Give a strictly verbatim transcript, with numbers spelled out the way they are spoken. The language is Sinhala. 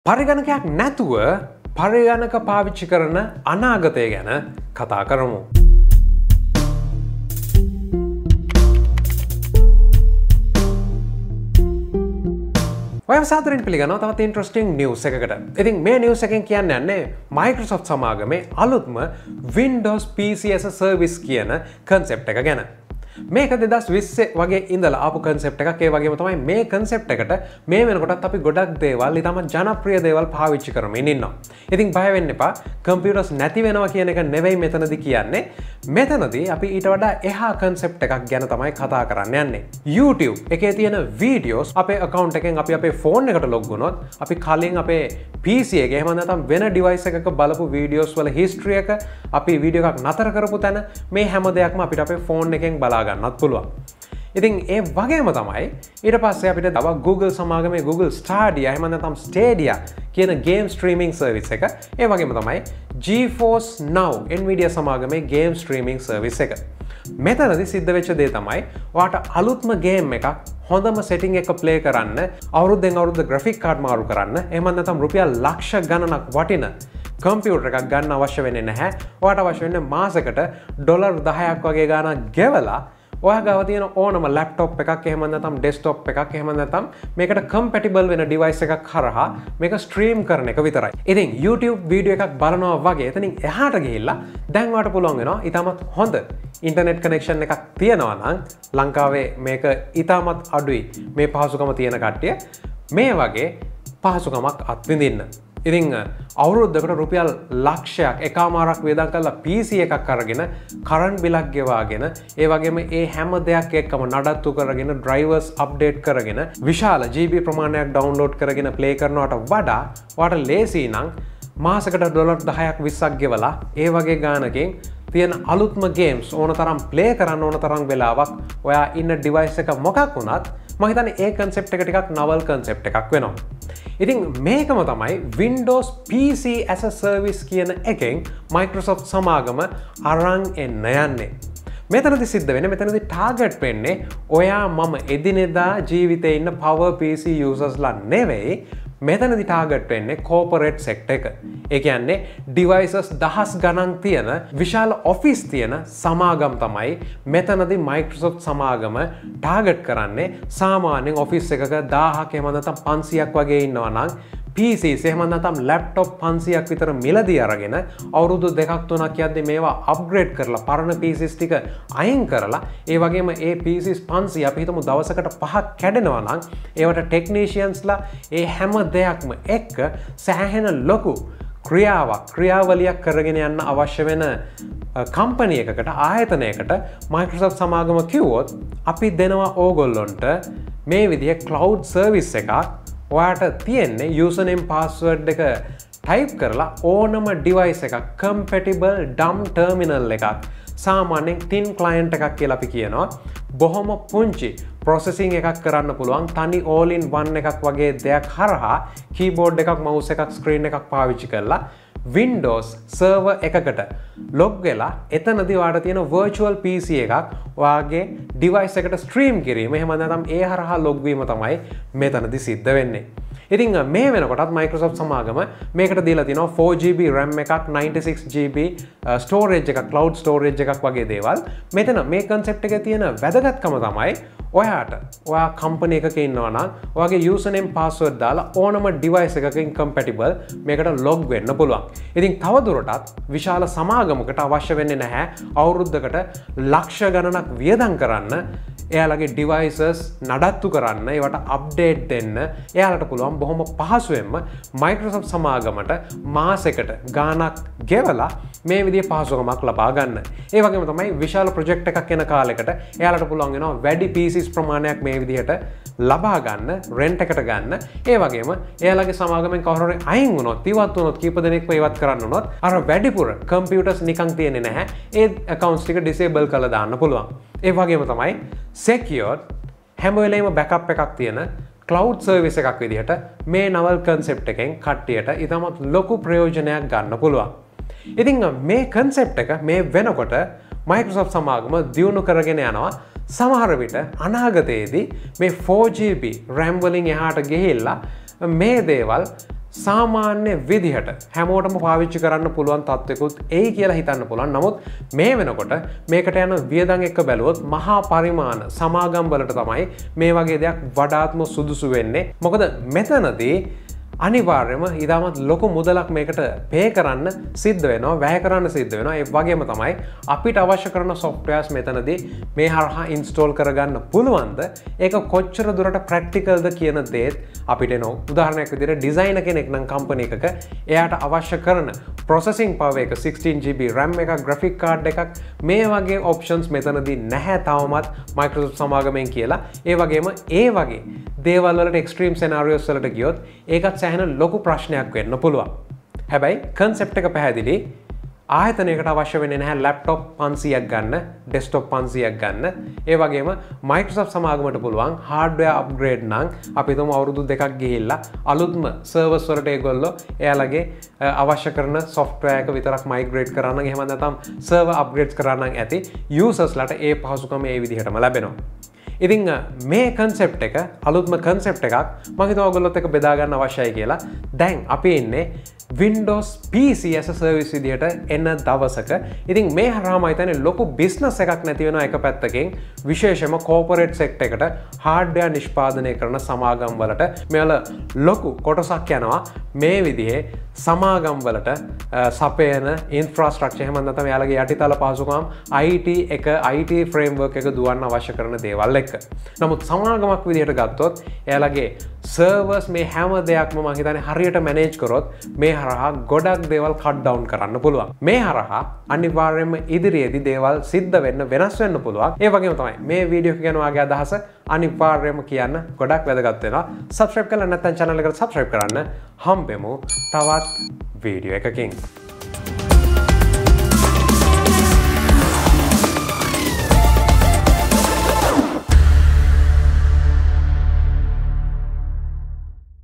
පරිගණකයක් නැතුව පරිගණක පාවිච්චි කරන අනාගතය ගැන කතා කරමු. ඔය සාදරයෙන් පිළිගන්නවා තවත් ඉන්ට්‍රස්ටිං නිවුස් එකකට. ඉතින් මේ නිවුස් එකෙන් කියන්න යන්නේ Microsoft සමාගමේ අලුත්ම Windows P C as a Service කියන concept එක ගැන. මේක දෙදස් විස්ස වගේ ඉඳලා ආපු concept එකක්. ඒ වගේම තමයි මේ concept එකට මේ වෙනකොටත් අපි ගොඩක් දේවල් ඊටම ජනප්‍රිය දේවල් පාවිච්චි කරමින් ඉන්නවා. ඉතින් බය වෙන්න එපා. computers නැති වෙනවා කියන එක නෙවෙයි මෙතනදී කියන්නේ. මෙතනදී අපි ඊට වඩා එහා concept එකක් ගැන තමයි කතා කරන්න යන්නේ. YouTube එකේ තියෙන videos අපේ account එකෙන් අපි අපේ phone එකට log වුණොත් අපි කලින් අපේ P C එකේ එහෙම නැත්නම් වෙන device එකක බලපු videos වල history එක අපි video එකක් නතර කරපු තැන මේ හැම දෙයක්ම අපිට අපේ phone එකෙන් බලා ගන්නත් පුළුවන්. ඉතින් ඒ වගේම තමයි ඊට පස්සේ අපිට තව Google සමාගමේ Google Stadia එහෙම නැත්නම් Stadia කියන game streaming service එක, ඒ වගේම තමයි GeForce Now Nvidia සමාගමේ game streaming service එක. මෙතනදී සිද්ධ වෙච්ච දේ තමයි ඔයාට අලුත්ම game එකක් හොඳම setting එක play කරන්න, අවුරුද්දෙන් අවුරුද්ද graphic card මාරු කරන්න, එහෙම නැත්නම් රුපියල් ලක්ෂ ගණනක් වටින කම්පියුටර් එකක් ගන්න අවශ්‍ය වෙන්නේ නැහැ. ඔයාට අවශ්‍ය වෙන්නේ මාසෙකට ඩොලර් දහයක් වගේ ගාණක් ගෙවලා ඔයා ගාව තියෙන ඕනම ලැප්ටොප් එකක් එහෙම නැත්නම් ඩෙස්ක්ටොප් එකක් එහෙම නැත්නම් මේකට කම්පැටිබල් වෙන ඩිවයිස් එකක් හරහා මේක ස්ට්‍රීම් කරන එක විතරයි. ඉතින් YouTube වීඩියෝ එකක් බලනවා වගේ එතනින් එහාට ගිහිල්ලා දැන් ඔයාට පුළුවන් වෙනවා ඊටමත් හොඳ ඉන්ටර්නෙට් කනෙක්ෂන් එකක් තියෙනවා නම් ලංකාවේ මේක ඊටමත් අඩුයි මේ පහසුකම තියෙන කට්ටිය මේ වගේ පහසුකමක් අත්විඳින්න. ඉතින් අවුරුද්දකට රුපියල් ලක්ෂයක් එකමාරක් වේදම් කරලා P C එකක් අරගෙන කරන්ට් බිලක් ගෙවාගෙන ඒ වගේම ඒ හැම දෙයක් එක්කම නඩත්තු කරගෙන ඩ්‍රයිවර්ස් අප්ඩේට් කරගෙන විශාල G B ප්‍රමාණයක් ඩවුන්ලෝඩ් කරගෙන ප්ලේ කරනවට වඩා ඔයාට ලේසි නම් මාසෙකට ඩොලර් දහයක් විස්සක් ගෙවලා ඒ වගේ ගානකින් තියෙන අලුත්ම ගේම්ස් ඕන තරම් ප්ලේ කරන්න ඕන තරම් වෙලාවක් ඔයා ඉන්න ඩිවයිස් එක මොකක් වුණත් මම හිතන්නේ ඒ concept එක ටිකක් novel concept එකක් වෙනවා. ඉතින් මේකම තමයි Windows P C as a Service කියන එකෙන් Microsoft සමාගම අරන් එන්න යන්නේ. මෙතනදි සිද්ධ වෙන්නේ මෙතනදි ටාගට් වෙන්නේ ඔයා මම එදිනෙදා ජීවිතේ ඉන්න power P C users-ලා නෙවෙයි. මෙතනදි ටාගට් වෙන්නේ corporate sector එක. ඒ කියන්නේ devices දහස් ගණන් තියෙන විශාල office තියෙන සමාගම් තමයි මෙතනදි Microsoft සමාගම ටාගට් කරන්නේ. සාමාන්‍යයෙන් office එකක දහයක් එහෙම නැත්නම් පන්සියක් වගේ ඉන්නවා නම් P Cs එහෙම නැත්නම් laptop පන්සියක් විතර මිලදී අරගෙන අවුරුදු දෙකක් තුනක් යද්දී මේවා අප්ග්‍රේඩ් කරලා පරණ P Cs ටික අයින් කරලා ඒ වගේම ඒ P Cs පන්සිය අපි හිතමු දවසකට පහක් කැඩෙනවා නම් ඒවට ටෙක්නීෂියන්ස්ලා ඒ හැම දෙයක්ම එක්ක සෑහෙන ලොකු ක්‍රියාවක් ක්‍රියාවලියක් කරගෙන යන්න අවශ්‍ය වෙන කම්පැනි එකකට ආයතනයකට Microsoft සමාගම කිව්වොත් අපි දෙනවා ඕගොල්ලොන්ට මේ විදිහේ cloud service එකක්. ඔයාට තියෙන්නේ username password එක type කරලා ඕනම device එකක් compatible dumb terminal එකක් සාමාන්‍යයෙන් tin client එකක් කියලා අපි කියනවා බොහොම පුංචි processing එකක් කරන්න පුළුවන් තනි all in one එකක් වගේ දෙයක් හරහා keyboard එකක් mouse එකක් screen එකක් පාවිච්චි කරලා Windows server එකකට log වෙලා එතනදී ඔයාට තියෙන virtual P C එකක් ඔයාගේ device එකට stream කිරීම එහෙම නැත්නම් ඒ හරහා log වීම තමයි මෙතනදී සිද්ධ වෙන්නේ. ඉතින් මේ වෙනකොටත් Microsoft සමාගම මේකට දීලා තිනවා four G B RAM එකක් ninety-six G B storage එකක් cloud storage එකක් වගේ දේවල්. මෙතන මේ concept එකේ තියෙන වැදගත්කම තමයි ඔයාට ඔයා company එකක ඉන්නවා නම් ඔයාගේ username password දාලා ඕනම device එකකින් compatible මේකට log වෙන්න පුළුවන්. ඉතින් තවදුරටත් විශාල සමාගමකට අවශ්‍ය වෙන්නේ නැහැ අවුරුද්දකට ලක්ෂ ගණනක් වියදම් කරන්න එයාලගේ devices නඩත්තු කරන්න ඒවට update දෙන්න එයාලට පුළුවන් බොහොම පහසුවෙන්ම Microsoft සමාගමට මාසෙකට ගාණක් ගෙවලා මේ විදිහේ පහසුකමක් ලබා ගන්න. ඒ වගේම තමයි විශාල project එකක් එන කාලෙකට එයාලට පුළුවන් වෙනවා වැඩි P Cs ප්‍රමාණයක් මේ විදිහට ලබා ගන්න, rent එකට ගන්න. ඒ වගේම එයාලගේ සමාගමෙන් කවුරු හරි අයින් වුණොත්, ඉවත් වුණොත්, කීප දෙනෙක්ම ඉවත් කරන්න වුණොත් අර වැඩිපුර computers නිකන් තියෙන්නේ නැහැ. ඒ accounts ටික disable කරලා දාන්න පුළුවන්. ඒ වගේම තමයි secured හැම වෙලේම backup එකක් තියෙන cloud service එකක් විදිහට මේ novel concept එකෙන් කට්ටියට ඊටමත් ලොකු ප්‍රයෝජනයක් ගන්න පුළුවන්. ඉතින් මේ concept එක මේ වෙනකොට Microsoft සමාගම දියුණු කරගෙන යනවා. සමහර විට අනාගතයේදී මේ four G B RAM වලින් එහාට ගිහිල්ලා මේ දේවල් සාමාන්‍ය විදිහට හැමෝටම පාවිච්චි කරන්න පුළුවන් තත්ත්වයකුත් එයි කියලා හිතන්න පුළුවන්. නමුත් මේ වෙනකොට මේකට යන වියදම් එක්ක බැලුවොත් මහා පරිමාණ සමාගම් වලට තමයි මේ වගේ දෙයක් වඩාත්ම සුදුසු වෙන්නේ. මොකද මෙතනදී අනිවාර්යයෙන්ම ඊටමත් ලොකු මුදලක් මේකට පේ කරන්න සිද්ධ වෙනවා, වැය කරන්න සිද්ධ වෙනවා. ඒ වගේම තමයි අපිට අවශ්‍ය කරන softwares මෙතනදී මේ හරහා install කරගන්න පුළුවන්ද? ඒක කොච්චර දුරට practical ද කියන දේත් අපිට එනවා. උදාහරණයක් විදිහට ඩිසයිනර් කෙනෙක් නම් කම්පැනි එකක එයාට අවශ්‍ය කරන processing power එක sixteen G B RAM එකක්, graphic card එකක් මේ වගේ options මෙතනදී නැහැ තවමත් Microsoft සමාගමෙන් කියලා. ඒ වගේම ඒ වගේ දේවල් වලට extreme scenarios වලට ගියොත් ඒකත් සෑහෙන ලොකු ප්‍රශ්නයක් වෙන්න පුළුවන්. හැබැයි concept එක පැහැදිලි. ආයතනයකට අවශ්‍ය වෙන්නේ නැහැ laptop පන්සීයක් ගන්න, desktop පන්සීයක් ගන්න. ඒ වගේම Microsoft සමාගමට පුළුවන් hardware upgrade නම් අපි තුමු අවුරුදු දෙකක් ගිහිල්ලා අලුත්ම servers වලට ඒගොල්ලෝ එයාලගේ අවශ්‍ය කරන software එක විතරක් migrate කරා නම් එහෙම නැත්නම් server upgrades කරා නම් ඇති users ලට ඒ පහසුකම ඒ විදිහටම ලැබෙනවා. ඉතින් මේ concept එක අලුත්ම concept එකක් මම හිතුවා ඔයගොල්ලොත් එක්ක බෙදා ගන්න අවශ්‍යයි කියලා. දැන් අපි ඉන්නේ Windows P C as a service විදිහට එන දවසක. ඉතින් මේ හරහාම හිතන්නේ ලොකු business එකක් නැති වෙනවා එක පැත්තකින්. විශේෂයෙන්ම corporate sector එකට hardware නිෂ්පාදනය කරන සමාගම් වලට මේවල ලොකු කොටසක් යනවා මේ විදිහේ සමාගම් වලට සපයන infrastructure එහෙම නැත්නම් එයාලගේ යටිතල පහසුකම් I T එක I T framework එක දුවන්න අවශ්‍ය කරන දේවල් එක්ක. නමුත් සමාගමක් විදිහට ගත්තොත් එයාලගේ servers මේ හැම දෙයක්ම මම හිතන්නේ හරියට manage කරොත් මේ හරහා ගොඩක් දේවල් cut down කරන්න පුළුවන්. මේ හරහා අනිවාර්යයෙන්ම ඉදිරියේදී දේවල් සිද්ධ වෙන්න වෙනස් වෙන්න පුළුවන්. ඒ වගේම තමයි මේ වීඩියෝ එක ගැන ඔයාගේ අදහස අනිවාර්යයෙන්ම කියන්න ගොඩක් වැදගත් වෙනවා. subscribe කරලා නැත්නම් channel එකට subscribe කරන්න. හම්බෙමු තවත් වීඩියෝ එකකින්.